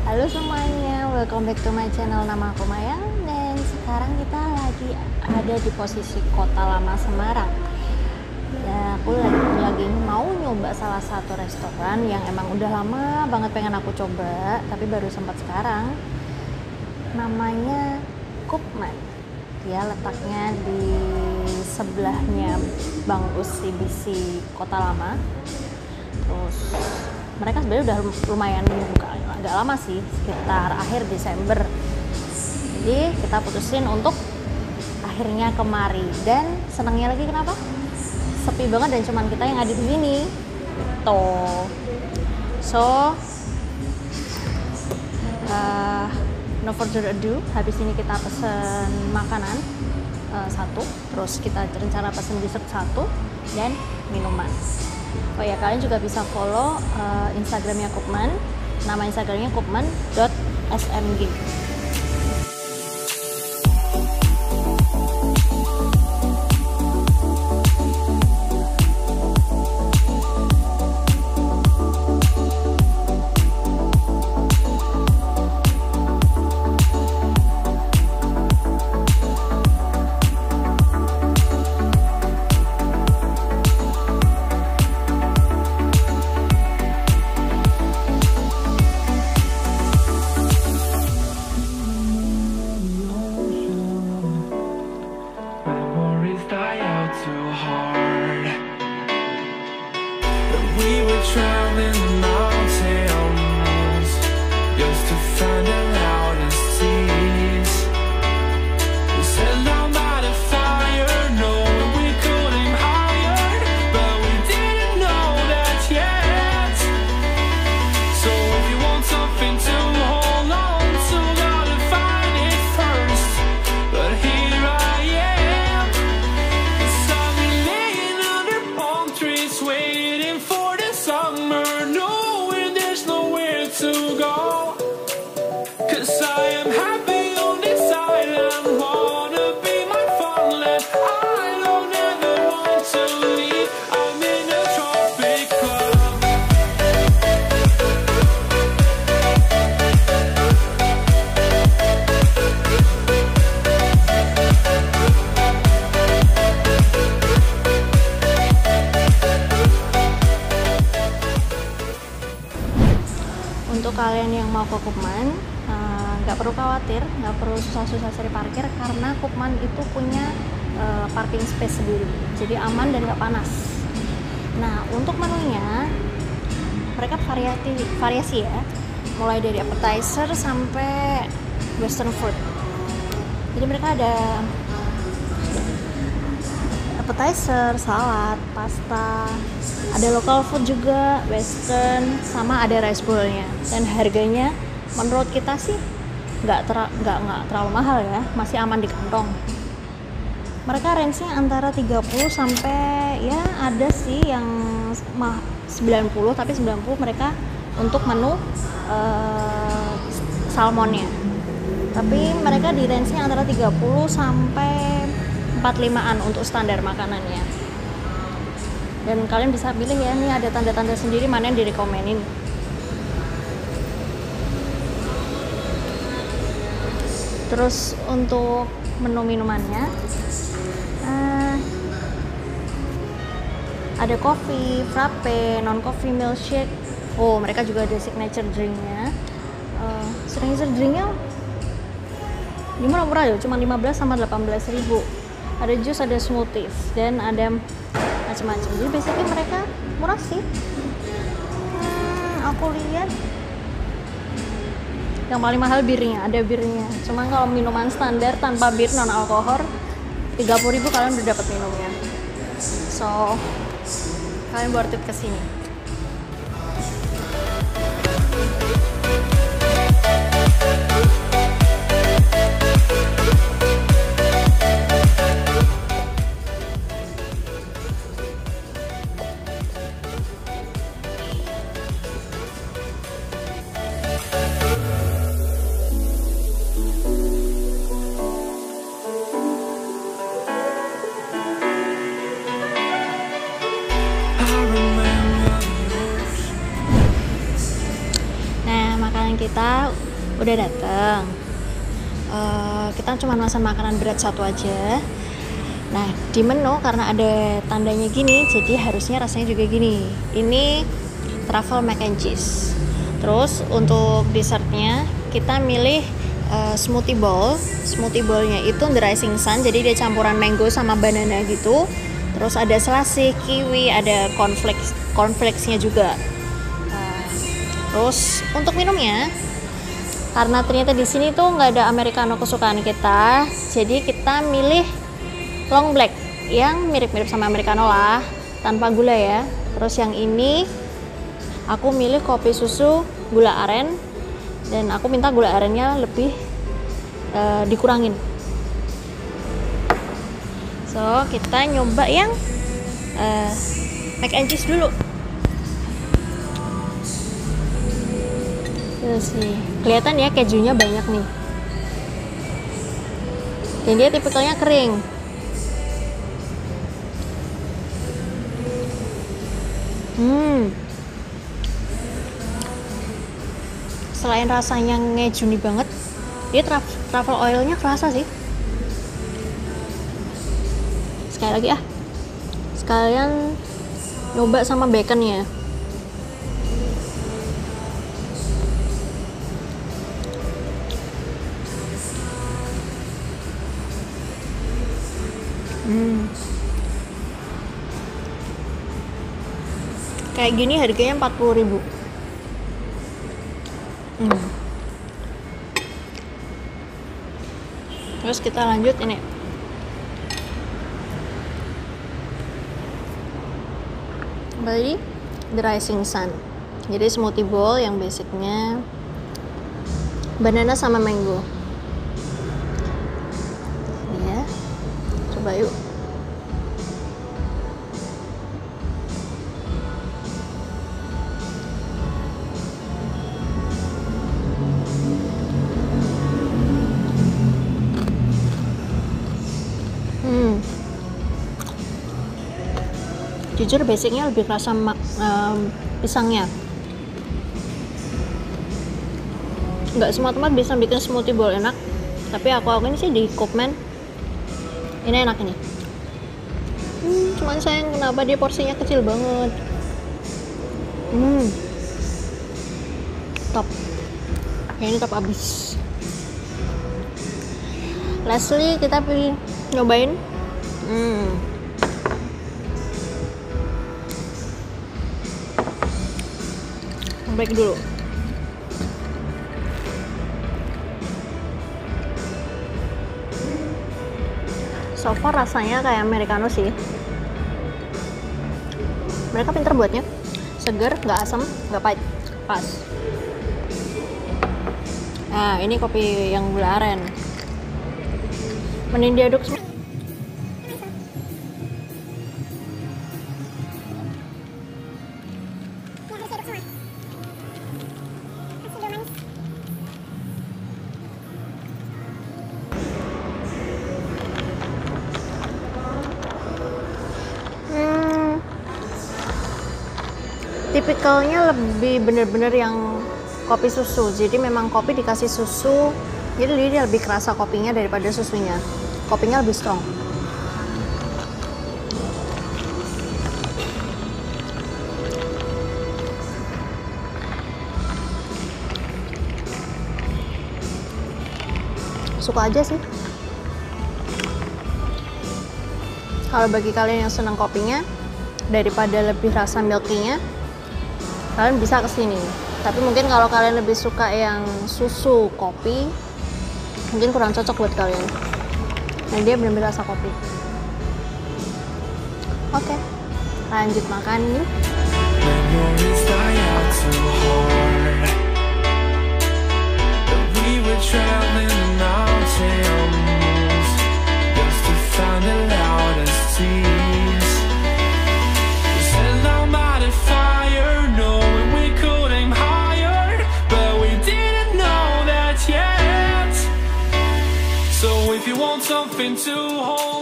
Halo semuanya, welcome back to my channel. Nama aku Maya dan sekarang kita lagi ada di posisi Kota Lama Semarang. Ya, aku lagi mau nyoba salah satu restoran yang emang udah lama banget pengen aku coba, tapi baru sempat sekarang. Namanya Koopman. Dia letaknya di sebelahnya Bang Us CBC Kota Lama. Terus mereka sebenarnya udah lumayan buka agak lama sih, sekitar akhir Desember. Jadi kita putusin untuk akhirnya kemari, dan senangnya lagi kenapa? Sepi banget dan cuman kita yang ada di sini. Tuh. So no further ado, habis ini kita pesen makanan satu, terus kita rencana pesen dessert satu dan minuman. Oh ya, kalian juga bisa follow Instagramnya Koopman. Nama Instagramnya koopman.smg. Untuk kalian yang mau ke Koopman, nggak perlu khawatir, nggak perlu susah-susah cari parkir, karena Koopman itu punya parking space sendiri, jadi aman dan nggak panas. Nah, untuk menunya mereka variasi ya, mulai dari appetizer sampai western food. Jadi mereka ada appetizer, salad, pasta, ada local food juga, western, sama ada rice bowl-nya. Dan harganya menurut kita sih nggak terlalu mahal ya, masih aman di kantong. Mereka range-nya antara 30 sampai ya ada sih yang 90, tapi 90 mereka untuk menu salmonnya. Tapi mereka di range-nya antara 30 sampai 45-an untuk standar makanannya. Dan kalian bisa pilih ya, ini ada tanda-tanda sendiri mana yang direkomenin. Terus untuk menu minumannya ada coffee, frappe, non-coffee milkshake. Oh, mereka juga ada signature drinknya. Signature drinknya ini murah ya, cuma 15 sama 18.000. Ada jus, ada smoothies, dan ada macam-macam. Jadi basically mereka murah sih. Aku lihat yang paling mahal birnya, ada birnya. Cuma kalau minuman standar tanpa bir, non alkohol, 30.000 kalian udah dapat minumnya. So kalian worth it kesini. I remember makanan kita udah datang. Kita cuma pesan makanan berat satu aja. Nah, di menu karena ada tandanya gini, jadi harusnya rasanya juga gini. Ini truffle mac and cheese. Terus untuk dessertnya kita milih smoothie bowl. Smoothie bowlnya itu the rising sun, jadi dia campuran mango sama banana gitu. Terus ada selasih, kiwi, ada cornflakesnya juga. Terus untuk minumnya, karena ternyata di sini tuh nggak ada americano kesukaan kita, jadi kita milih long black yang mirip-mirip sama americano lah, tanpa gula ya. Terus yang ini aku milih kopi susu gula aren, dan aku minta gula arennya lebih dikurangin. So kita nyoba yang mac and cheese dulu. Sih, kelihatan ya kejunya banyak nih. Dan dia tipikalnya kering. Selain rasanya ngejuni banget, dia truffle oilnya kerasa sih. Sekali lagi sekalian nyoba sama baconnya. Kayak gini harganya 40.000. Terus kita lanjut ini. Kembali the rising sun. Jadi smoothie bowl yang basicnya banana sama mango. Ya, coba yuk. Jujur basicnya lebih kerasa pisangnya. Nggak semua tempat bisa bikin smoothie bowl enak, tapi aku ini sih di Cookman ini enak ini. Cuman sayang kenapa dia porsinya kecil banget. Top. Ini top abis. Lastly kita pilih nyobain break dulu. So far rasanya kayak americano sih. Mereka pinter buatnya, seger, nggak asam, nggak pahit, pas. Nah, ini kopi yang gula aren. Mending diaduk semua. Tipikalnya lebih bener-bener yang kopi susu, jadi memang kopi dikasih susu, jadi dia lebih kerasa kopinya daripada susunya. Kopinya lebih strong. Suka aja sih. Kalau bagi kalian yang senang kopinya daripada lebih rasa milky-nya, kalian bisa kesini. Tapi mungkin kalau kalian lebih suka yang susu kopi, mungkin kurang cocok buat kalian. Nah, dia benar-benar rasa kopi. Oke, lanjut makan nih. Something to hold